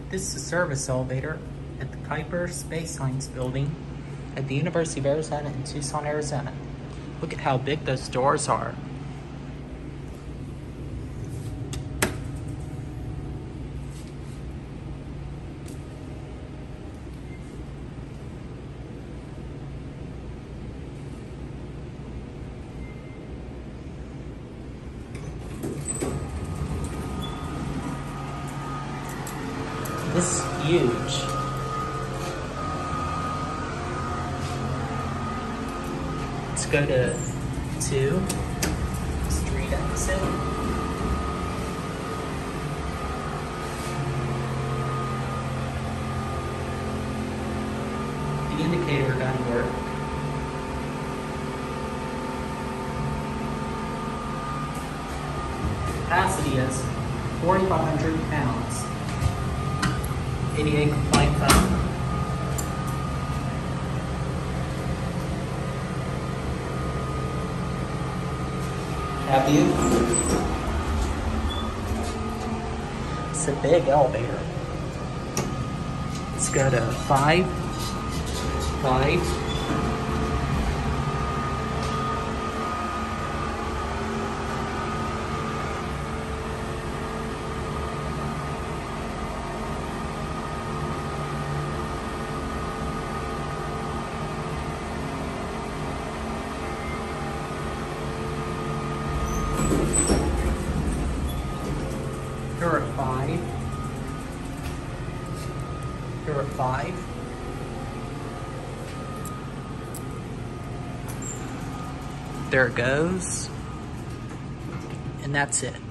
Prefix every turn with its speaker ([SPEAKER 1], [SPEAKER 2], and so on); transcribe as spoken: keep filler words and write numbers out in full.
[SPEAKER 1] This is a service elevator at the Kuiper Space Science Building at the University of Arizona in Tucson, Arizona. Look at how big those doors are. This is huge. Let's go to two, street exit. The indicator doesn't work. Capacity is forty-five hundred pounds. A D A compliant phone. Have you? It's a big elevator. Let's go to five, five. Here are five. Here are five. There it goes. And that's it.